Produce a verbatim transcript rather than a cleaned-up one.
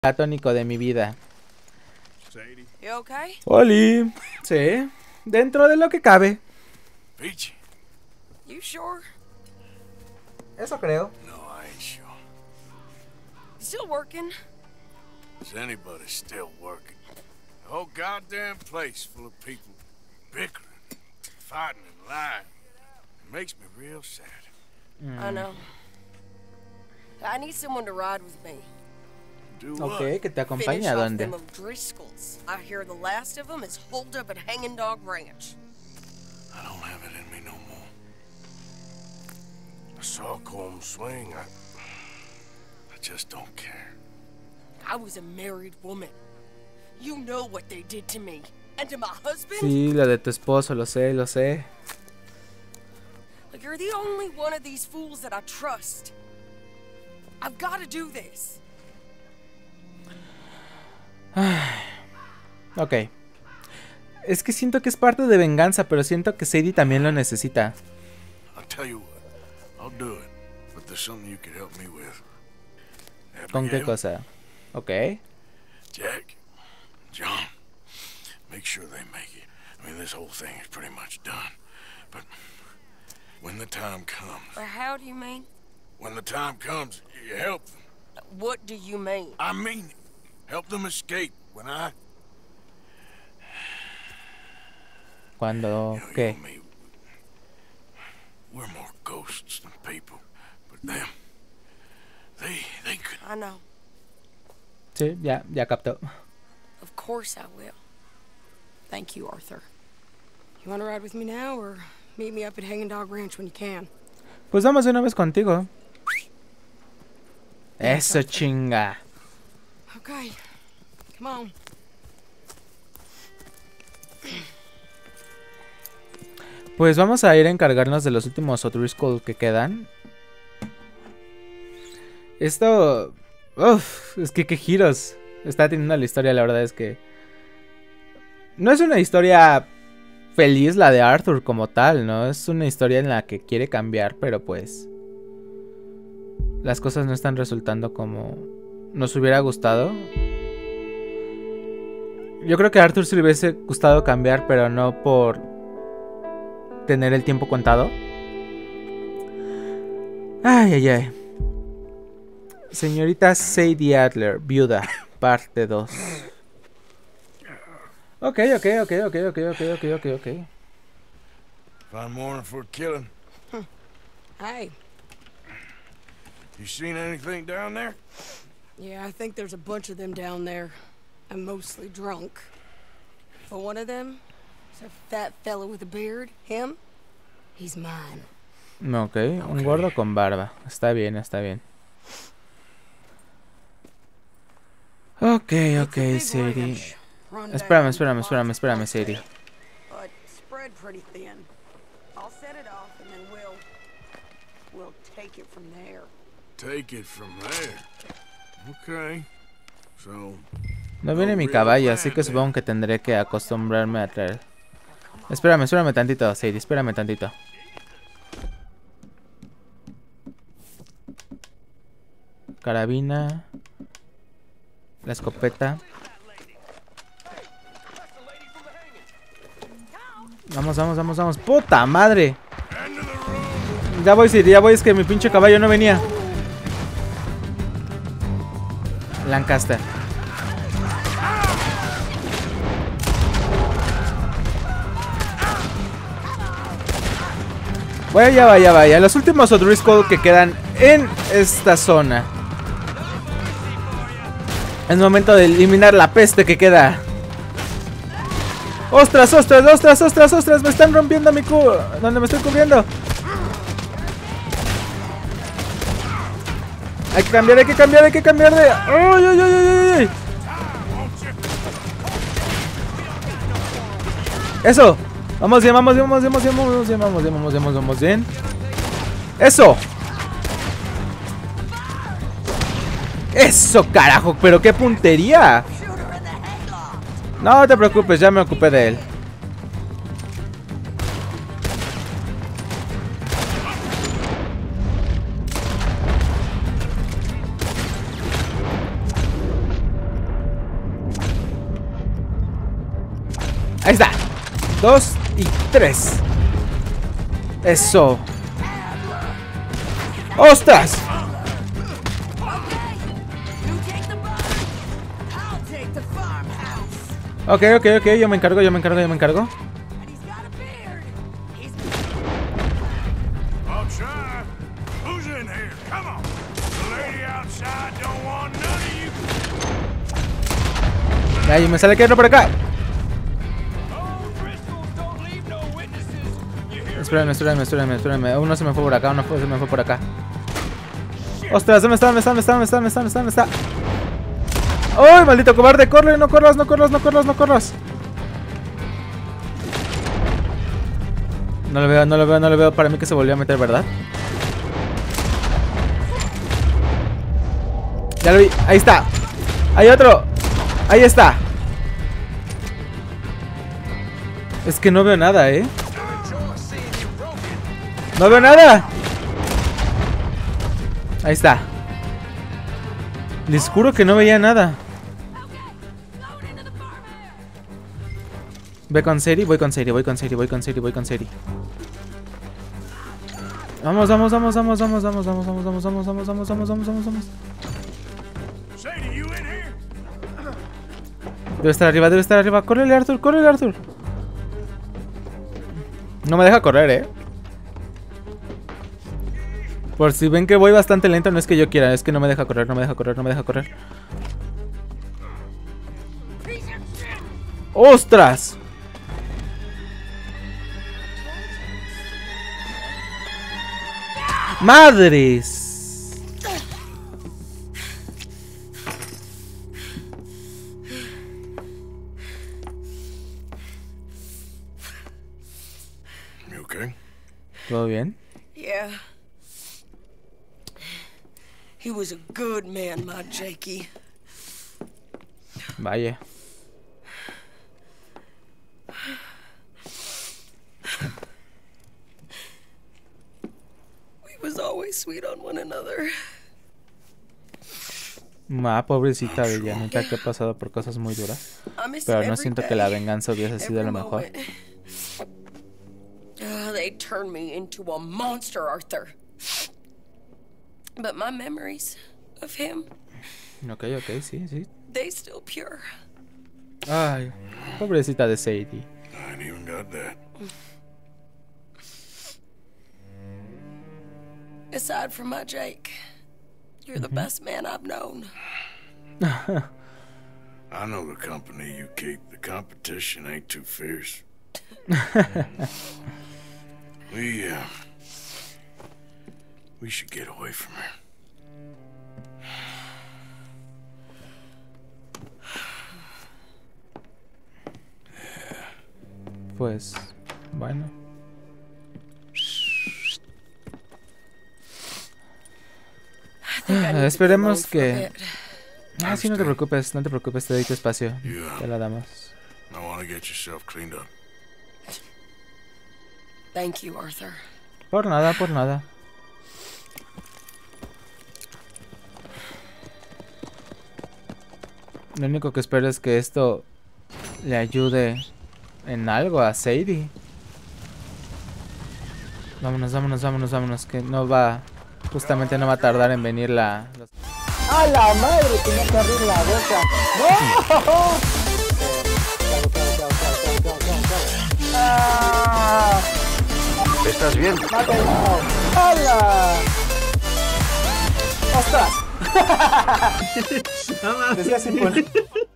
platónico de mi vida. You okay? Oli. Sí, dentro de lo que cabe. Peachy. You sure? Eso creo. No, I ain't sure. Still working? Is anybody still working? The whole goddamn place full of people bickering, fighting and lying. It makes me real sad. Mm. I know. I need someone to ride with me. Do what? Ok, que te acompañe a dónde. Them O'Driscolls. I hear the last of them is holed up at Hanging Dog Ranch. I don't have it in me no more. I saw Colm swing. I, I just don't care. I was a married woman. You know what they did to me and to my husband. Sí, lo de tu esposo, lo sé, lo sé. Like you're the only one of these fools that I trust. I've got to do this. Ok. Es que siento que es parte de venganza, pero siento que Sadie también lo necesita. I'll tell you what, I'll do it, but there's something you could help me with. ¿Con qué cosa? Ok. Jack, John, make sure they make it. I mean, this whole thing is pretty much done. But when the time comes... Or how do you mean? When the time comes, you help them. What do you mean? I mean it. Help them escape when I... Cuando... You know, ¿Qué? you know me, we're more ghosts than people. But them... They... they could... I know. Sí, ya, ya captó. Of course I will. Thank you, Arthur. You want to ride with me now, or meet me up at Hanging Dog Ranch when you can? Pues vamos de una vez contigo. Eso, chinga. Okay. Come on. Pues vamos a ir a encargarnos de los últimos O'Driscoll que quedan. Esto... Uf, es que qué giros está teniendo la historia, la verdad es que... No es una historia feliz la de Arthur como tal, ¿no? Es una historia en la que quiere cambiar, pero pues... Las cosas no están resultando como nos hubiera gustado. Yo creo que a Arthur se le hubiese gustado cambiar, pero no por tener el tiempo contado. Ay, ay, ay. Señorita Sadie Adler, viuda, parte dos. Ok, ok, ok, ok, ok, ok, ok, ok, ok. Fine morning for killing. Hey. You seen anything down there? Yeah, I think there's a bunch of them down there. I'm mostly drunk. But one of them is a fat fellow with a beard. Him? He's mine. Ok, un gordo con barba. Está bien, está bien. Ok, ok, Sadie. Espérame, espérame, espérame, espérame, Sadie. But spread pretty thin. I'll set it off and then we'll we'll take it from there. Take it from there. Okay. So... No viene mi caballo, así que supongo que tendré que acostumbrarme a traer. Espérame, espérame tantito, Sadie, espérame tantito. Carabina. La escopeta. Vamos, vamos, vamos, vamos. ¡Puta madre! Ya voy, Sadie, ya voy, es que mi pinche caballo no venía. Lancaster. Vaya, vaya, vaya. Los últimos O'Driscoll que quedan en esta zona. Es momento de eliminar la peste que queda. ¡Ostras, ostras, ostras, ostras, ostras! Me están rompiendo mi cu... ¿Dónde me estoy cubriendo? Hay que cambiar, hay que cambiar, hay que cambiar de... ¡Ay, ay, ay, ay, ay! ¡Eso! Vamos bien, vamos bien, vamos bien, vamos bien, vamos bien, vamos bien, vamos bien, vamos bien. ¡Eso! ¡Eso, carajo! ¡Pero qué puntería! No te preocupes, ya me ocupé de él. Ahí está. Dos y tres. Eso. ¡Ostras! Ok, ok, ok, yo me encargo, yo me encargo, yo me encargo. Ahí me sale que no por acá. Espérenme, espérenme, espérenme, espérenme. Uno se me fue por acá, uno se me fue por acá. Ostras, ¿dónde está? ¿Dónde está? ¿Dónde está? ¿Dónde está? ¿Dónde está? ¿Dónde está? ¿Dónde está? ¡Ay, maldito cobarde! ¡Corre! ¡No corras! ¡No corras! ¡No corras! ¡No corras! No lo veo, no lo veo, no lo veo. Para mí que se volvió a meter, ¿verdad? Ya lo vi. Ahí está. Hay otro. Ahí está. Es que no veo nada, ¿eh? ¡No veo nada! Ahí está. Les juro que no veía nada. Ve con Sadie, voy con Sadie, voy con Sadie, voy con Sadie, voy con Sadie. Vamos, vamos, vamos, vamos, vamos, vamos, vamos, vamos, vamos, vamos, vamos, vamos, vamos, vamos, vamos, vamos. Debe estar arriba, debe estar arriba. Córrele, Arthur, córrele, Arthur. No me deja correr, eh. Por si ven que voy bastante lento, no es que yo quiera, es que no me deja correr, no me deja correr, no me deja correr. ¡Ostras! ¡Madres! You okay? ¿Todo bien? Yeah. He was a good man, my Jakey. Vaya. We was always sweet on one another. Ma, pobrecita de ella, neta que ha pasado por cosas muy duras. Pero no siento que la venganza hubiese sido lo mejor. Uh, they turned me into a monster, Arthur. But my memories of him, Ok, ok, sí, sí. they still pure. Ay, pobrecita de Sadie. I ain't even got that. Aside from my Jake, you're the best man I've known. I know the company you keep. The competition ain't too fierce. we, uh... We should get away from her. Pues, bueno. Ah, esperemos que... Ah, sí, no te preocupes, no te preocupes, te doy tu espacio. Te la damos. I want to get yourself cleaned up. Thank you, Arthur. Por nada, por nada. Lo único que espero es que esto le ayude en algo a Sadie. Vámonos, vámonos, vámonos, vámonos. Que no va... Justamente no va a tardar en venir la... Los... ¡A la madre! Tenía que abrir la boca. ¡No! ¡Ah! ¿Estás bien? ¡Mátalo! ¡Hala! ¡Ostras! Decía así, pues.